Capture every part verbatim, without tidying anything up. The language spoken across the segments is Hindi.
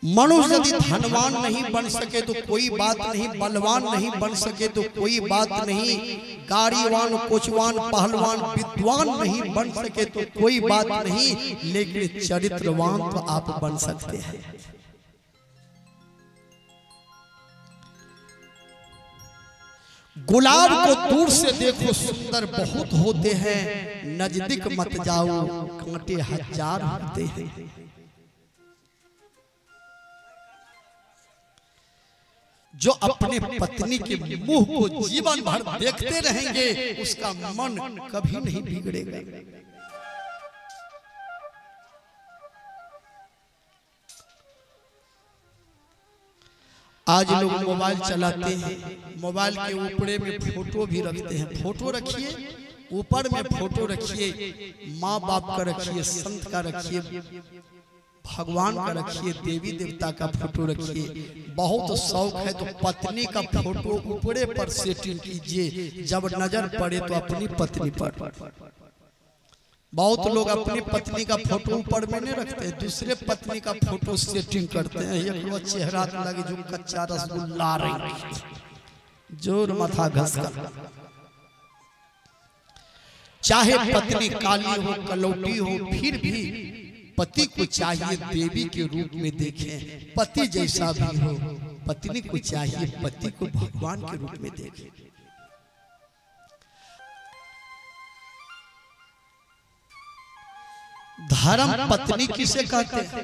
मनुष्य यदि धनवान नहीं बन सके तो कोई बात नहीं, बलवान नहीं बन सके तो कोई बात नहीं, गाड़ीवान, कोचवान, पहलवान, विद्वान नहीं बन सके तो कोई बात नहीं, लेकिन चरित्रवान तो आप बन सकते हैं। गुलाब को दूर से देखो सुंदर बहुत होते हैं, नजदीक मत जाओ कांटे हजार होते हैं। जो अपने पत्नी के मुंह को जीवन भर देखते रहेंगे उसका मन कभी नहीं बिगड़ेगा। आज लोग मोबाइल चलाते हैं, मोबाइल के ऊपरे में फोटो भी रखते हैं। फोटो रखिए, ऊपर में फोटो रखिए, माँ बाप का रखिए, संत का रखिए, भगवान का रखिए, देवी देवता का फोटो रखिए। बहुत शौक है तो पत्नी का फोटो ऊपरे पर सेटिंग कीजिए, जब नजर पड़े तो अपनी पत्नी पर। बहुत लोग अपनी पत्नी का फोटो ऊपर में नहीं रखते, दूसरे पत्नी का फोटो सेटिंग करते हैं। एक चेहरा लगे जो कच्चा रसगुल्ला रही जोर माथा घस कर। चाहे पत्नी काली हो, कलौटी हो, फिर भी पति को चाहिए देवी के रूप में देखें। पति जैसा भी हो, पत्नी को चाहिए पति को भगवान के रूप में देखें। धर्म पत्नी किसे कहते हैं?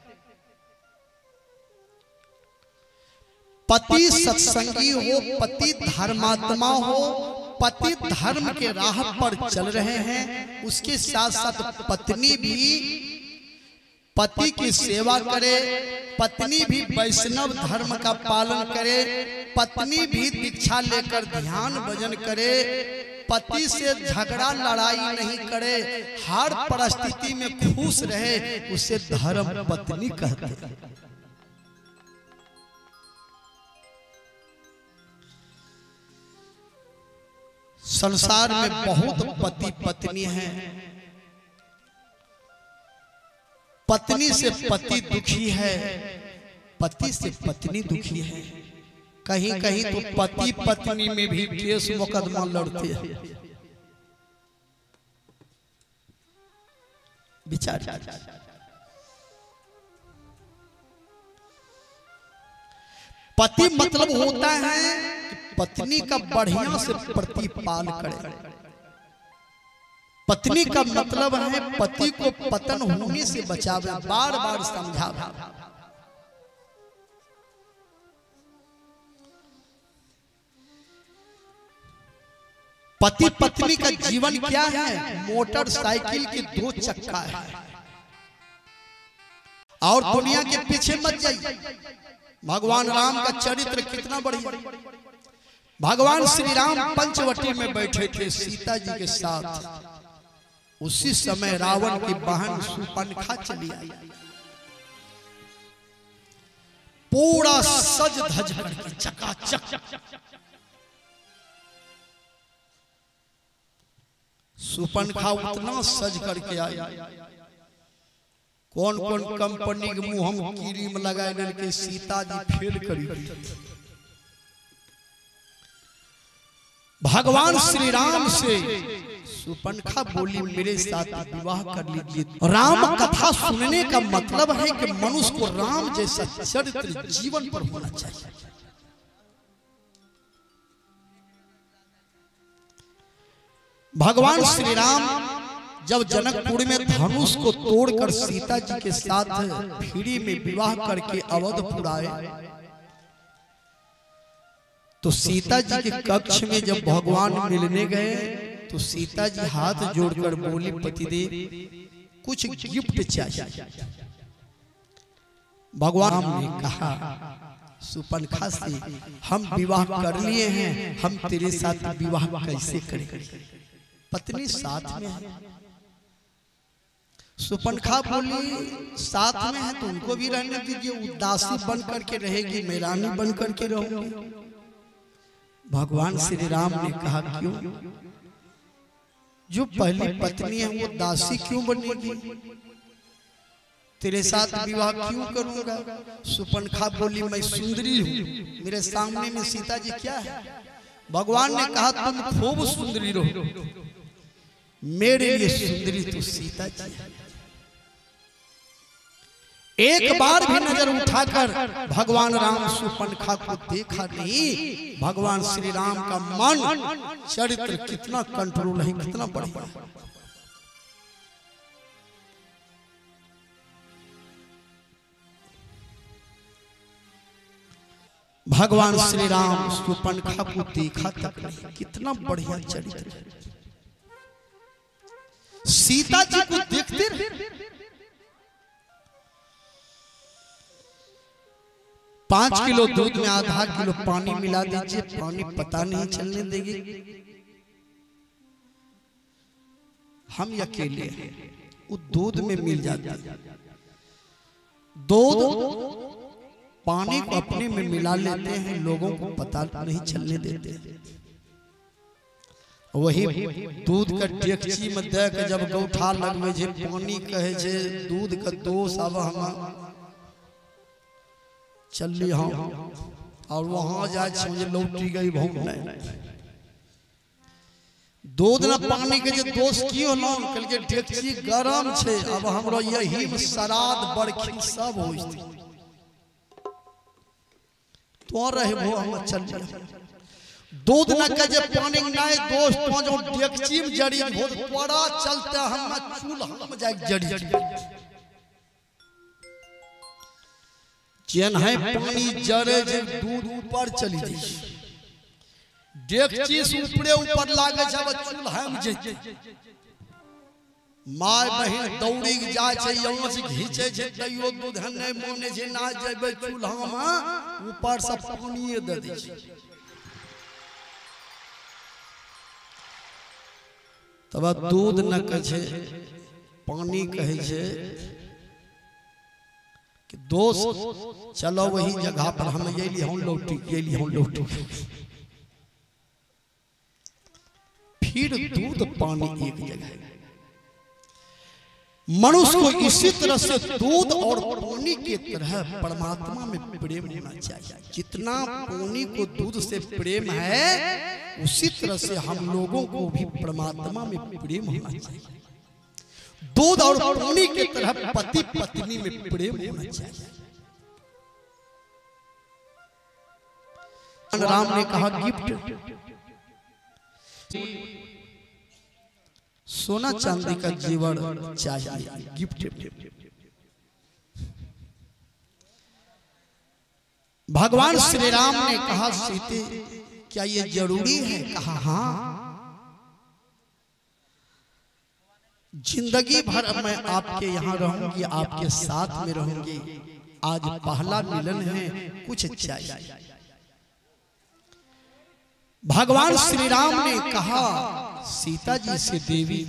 पति सत्संगी हो, पति धर्मात्मा हो, पति धर्म के राह पर चल रहे हैं, उसके साथ साथ पत्नी भी पति की सेवा करे, पत्नी भी वैष्णव धर्म का पालन करे, पत्नी भी दीक्षा लेकर ध्यान भजन करे, पति से झगड़ा लड़ाई नहीं करे, हर परिस्थिति में खुश रहे, उसे धर्म पत्नी कहते हैं। संसार में बहुत पति पत्नी हैं, पत्नी से पति दुखी है, पति से पत्नी दुखी है। कहीं कहीं तो पति पत्नी में भी केस मुकदमा लड़ते हैं बेचारे। पति मतलब होता है कि पत्नी का बढ़िया से प्रतिपाल करे। पत्नी का मतलब है पति को पतन होने से बचावे, बार बार समझावे। पति पत्नी का जीवन क्या है? मोटरसाइकिल के दो चक्का है। और दुनिया के पीछे मत जाइए। भगवान राम का चरित्र कितना बढ़िया। भगवान श्री राम पंचवटी में बैठे थे सीता जी के साथ। उसी समय रावण की बहन शूर्पणखा चली आई, पूरा सज धज करके चकाचक। शूर्पणखा उतना सज करके आई, कौन कौन कंपनी के मुंह हम क्रीम लगाए के सीता जी फेल करी। भगवान श्री राम से शूर्पणखा बोली मेरे साथ विवाह कर लीजिए। राम कथा सुनने का मतलब है कि मनुष्य को राम जैसा चरित्र जीवन पर होना चाहिए। भगवान श्री राम जब जनकपुर में धनुष को तोड़कर सीता जी के साथ भीड़ी में विवाह करके अवधपुर आए, तो सीता जी के कक्ष में जब भगवान मिलने गए तो सीता जी हाथ जोड़कर बोली पतिदेव कुछ गिफ्ट चाहिए। भगवान ने कहा शूर्पणखा से हम विवाह कर लिए हैं, हम तेरे साथ विवाह कैसे करें? पत्नी साथ में है। शूर्पणखा बोली साथ में है तो उनको भी रहने दीजिए, उदासी बन करके रहेगी, मैं रानी बन करके रहूंगी। भगवान श्री राम ने कहा क्यों? जो पहली पत्नी है वो दासी क्यों बनेगी? तेरे साथ विवाह क्यों करूंगा? सुपनखा बोली मैं सुंदरी हूँ, मेरे सामने में सीता जी क्या है? भगवान ने कहा तुम खूब सुंदरी रहो, मेरे लिए सुंदरी तो सीता जी है। एक बार भी नजर उठाकर भगवान राम सुपनखा को देखा नहीं। भगवान श्री राम का मन चरित्र कितना कंट्रोल है, कितना बढ़िया। भगवान श्री राम सुपनखा को देखा तक नहीं, कितना बढ़िया चरित्र है। सीता जी को देखते पांच किलो दूध में आधा किलो पानी मिला दीजिए, पानी पता नहीं चलने देगी। हम अकेले वो दूध में मिल जाता है। दूध पानी को अपने में मिला लेते हैं, लोगों को पता नहीं चलने देते। वही दूध का डेगची में दे के जब गौठा लगवे जे पानी कहे जे दूध का दोष अब हम चली हम और वहां जाए समझ लौटी गई भूख नहीं। दूध न पानी के जे दोष की हो ना कल के डेगची गरम छे, अब हमरो यही श्राद्ध बरखी सब होई तो रहे वो हम चल जाए। दूध न के जे पानी नहीं दोष तो जो डेगची में जड़ी बहुत बड़ा चलता हम चूल्हा में जाए जड़ी चैन है पानी जरे जे दूध ऊपर चली जाए। डेगची से ऊपरे ऊपर लागे जब चूल्हा में जे माय बहन दौड़ी जाए छे यहां से घीचे छे तइयो दूध नहीं मोने जे ना जेबे चूल्हा में ऊपर से पानी दे दे छे। तब दूध न कहे पानी कहे छे कि दोस्त चलो वही जगह पर हम ये लिए हम लौटी ये लिए हम लौटी। फिर दूध पानी एक जगह। मनुष्य को इसी तरह से दूध और पानी की तरह परमात्मा में प्रेम होना चाहिए। जितना पानी को दूध से प्रेम है उसी तरह से हम लोगों को भी परमात्मा में प्रेम होना चाहिए। दूध और पानी की तरह पति पत्नी में प्रेम होना चाहिए। राम ने कहा गिफ्ट सोना चांदी का जीवन चाहिए, गिफ्ट। भगवान श्री राम ने कहा सीते क्या ये जरूरी है? कहा हाँ, जिंदगी भर मैं आपके यहाँ रहूंगी, आपके साथ में रहूंगी। आज पहला मिलन है, कुछ चाहिए। भगवान श्री राम ने कहा सीता जी से देवी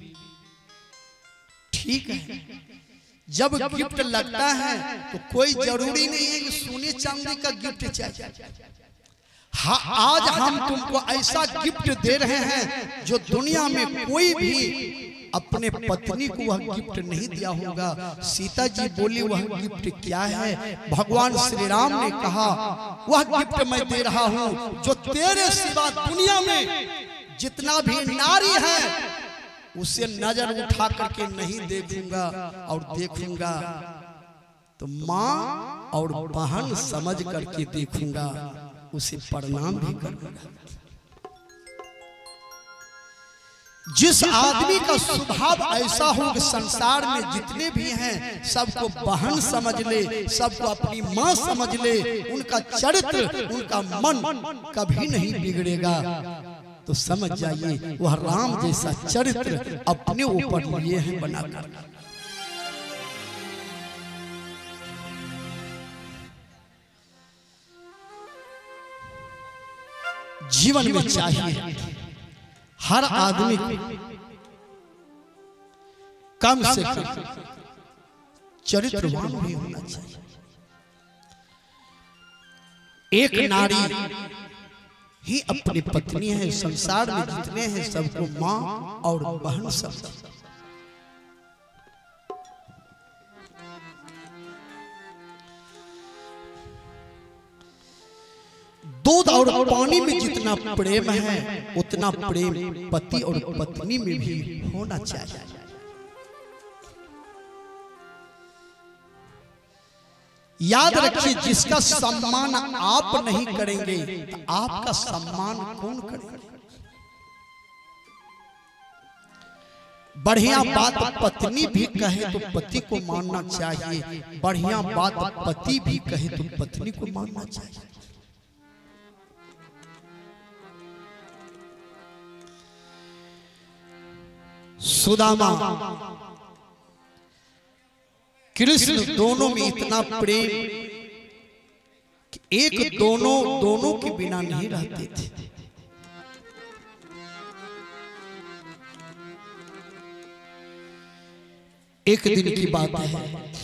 ठीक है, जब गिफ्ट लगता है तो कोई जरूरी नहीं है कि सोने चांदी का गिफ्ट चाहिए। हाँ, आज हम तुमको ऐसा गिफ्ट दे रहे हैं जो दुनिया में कोई भी अपने पत्नी को वह गिफ्ट नहीं दिया होगा। सीता जी बोली वह गिफ्ट क्या है? भगवान श्री राम ने कहा वह गिफ्ट मैं दे रहा हूं जो तेरे सिवा दुनिया में जितना भी नारी है उसे नजर उठा करके नहीं देखूंगा, और देखूंगा तो माँ और बहन समझ करके देखूंगा, उसे प्रणाम भी करूंगा। जिस आदमी का स्वभाव ऐसा हो कि संसार में जितने भी हैं सबको बहन समझ ले, सबको अपनी माँ समझ ले, उनका चरित्र उनका मन कभी नहीं बिगड़ेगा, तो समझ जाइए वह राम जैसा चरित्र अपने ऊपर लिए हैं बनाकर। जीवन में चाहिए हर आदमी को कम से कम चरित्रवान भी होना चाहिए। एक नारी ही अपनी पत्नी है, संसार में जितने हैं सबको माँ और बहन समझ। दूध और पानी में जितना प्रेम है उतना प्रेम पति और पत्नी में भी होना चाहिए। याद रखिए, जिसका सम्मान आप नहीं करेंगे तो आपका सम्मान कौन करेगा। बढ़िया बात पत्नी भी कहे तो पति को मानना चाहिए, बढ़िया बात पति भी कहे तो पत्नी को मानना चाहिए। सुदामा कृष्ण दोनों में इतना प्रेम कि एक दोनों दोनों के बिना नहीं रहते थे। एक दिन की बात है,